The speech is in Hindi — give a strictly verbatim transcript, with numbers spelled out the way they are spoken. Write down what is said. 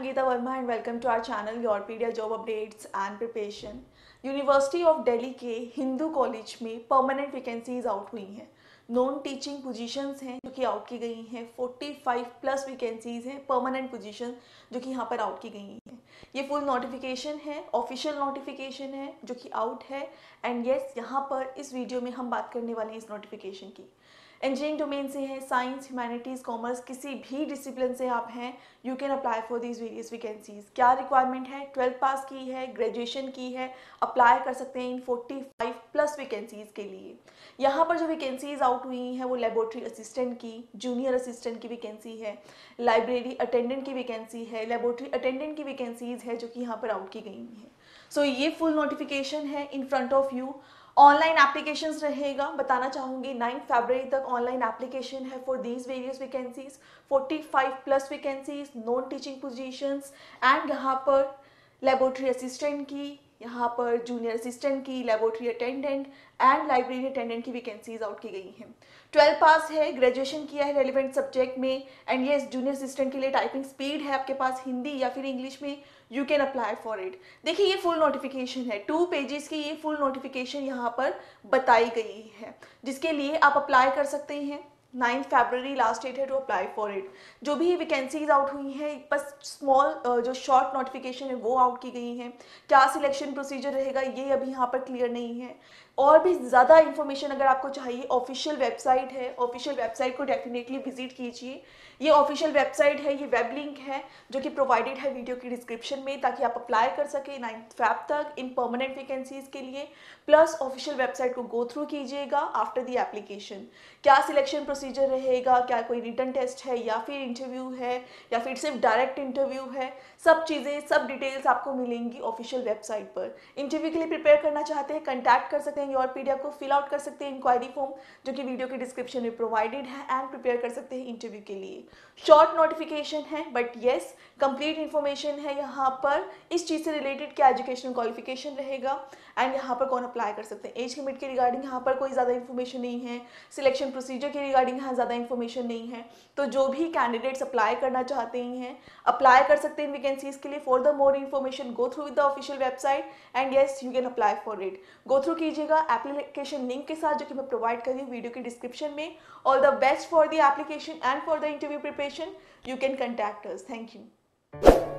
I'm Geeta Verma and welcome to our channel Yourpedia Job Updates and Preparation। University of Delhi के हिंदू कॉलेज में परमानेंट वैकेंसीज आउट हुई हैं। नॉन टीचिंग पोजीशंस हैं जो कि आउट की गई हैं। पैंतालीस प्लस वैकेंसीज हैं परमानेंट पोजीशन जो कि यहाँ पर आउट की गई हैं। ये फुल नोटिफिकेशन है, ऑफिशियल नोटिफिकेशन है जो कि आउट है। एंड येस, यहाँ पर इस वीडियो में हम बात करने वाले हैं इस नोटिफिकेशन की। इंजीनियरिंग डोमेन से हैं, साइंस, ह्यूमैनिटीज़, कॉमर्स, किसी भी डिसिप्लिन से आप हैं, you can apply for these various vacancies. क्या रिक्वायरमेंट है? ट्वेल्थ पास की है, ग्रेजुएशन की है, अप्लाई कर सकते हैं इन पैंतालीस प्लस वैकेंसीज के लिए। यहाँ पर जो वैकेंसीज आउट हुई हैं वो लेबोरेटरी असिस्टेंट की, जूनियर असिस्टेंट की वैकेंसी है, लाइब्रेरी अटेंडेंट की वैकेंसी है, लेबोरेटरी अटेंडेंट की वैकेंसीज है जो कि यहाँ पर आउट की गई हैं। सो so, ये फुल नोटिफिकेशन है in front of you. Online applications रहेगा, बताना चाहूँगी नाइन फरवरी तक ऑनलाइन एप्लीकेशन है फॉर दीज वेरियस वैकेंसीज। पैंतालीस plus vacancies, non teaching positions and यहाँ पर लेबोरेटरी असिस्टेंट की, यहाँ पर जूनियर असिस्टेंट की, laboratory attendant and library attendant की वैकेंसीज आउट की गई हैं। ट्वेल्थ पास है, ग्रेजुएशन किया है रेलिवेंट सब्जेक्ट में, एंड ये जूनियर असिस्टेंट के लिए टाइपिंग स्पीड है आपके पास हिंदी या फिर इंग्लिश में, you can apply for it. देखिए ये फुल नोटिफिकेशन है, टू पेजेस की ये फुल नोटिफिकेशन यहाँ पर बताई गई है जिसके लिए आप अप्लाई कर सकते हैं। नाइन्थ फरवरी लास्ट डेट है टू अप्लाई फॉर इट। जो भी वैकेंसीज आउट हुई हैं बस स्मॉल जो शॉर्ट नोटिफिकेशन है वो आउट की गई हैं। क्या सिलेक्शन प्रोसीजर रहेगा ये अभी यहाँ पर क्लियर नहीं है। और भी ज़्यादा इन्फॉर्मेशन अगर आपको चाहिए, ऑफिशियल वेबसाइट है, ऑफिशियल वेबसाइट को डेफिनेटली विजिट कीजिए। ये ऑफिशियल वेबसाइट है, ये वेब लिंक है जो कि प्रोवाइडेड है वीडियो की डिस्क्रिप्शन में, ताकि आप अप्लाई कर सके नाइन्थ फैब तक इन परमानेंट वैकेंसीज के लिए। प्लस ऑफिशियल वेबसाइट को गो थ्रू कीजिएगा आफ्टर द एप्लीकेशन। क्या सिलेक्शन प्रोसीजर रहेगा, क्या कोई रिटन टेस्ट है या फिर इंटरव्यू है या फिर सिर्फ डायरेक्ट इंटरव्यू है, सब चीज़ें सब डिटेल्स आपको मिलेंगी ऑफिशियल वेबसाइट पर। इंटरव्यू के लिए प्रिपेयर करना चाहते हैं, कंटैक्ट कर सकते हैं योरपीडिया को, फिल आउट कर सकते हैं इंक्वायरी फॉर्म जो कि वीडियो के डिस्क्रिप्शन में प्रोवाइडेड है, एंड प्रिपेयर कर सकते हैं इंटरव्यू के लिए। शॉर्ट नोटिफिकेशन है बट येस कंप्लीट इन्फॉर्मेशन है यहाँ पर। इस चीज़ से रिलेटेड क्या एजुकेशनल क्वालिफिकेशन रहेगा एंड यहाँ पर कौन अप्लाई कर सकते हैं, एज लिमिट के रिगार्डिंग यहाँ पर कोई ज़्यादा इन्फॉर्मेशन नहीं है, सिलेक्शन प्रोसीजर के रिगार्डिंग यहाँ ज़्यादा इन्फॉर्मेशन नहीं है। तो जो भी कैंडिडेट्स अप्लाई करना चाहते हैं अप्लाई कर सकते हैं इन वैकेंसीज के लिए। For the more information go through with the official website and yes you can apply for it. Go through कीजिएगा एप्लीकेशन लिंक के साथ जो कि मैं प्रोवाइड कर रही हूँ वीडियो के डिस्क्रिप्शन में। All the best for the application and for the interview preparation. You can contact us. Thank you.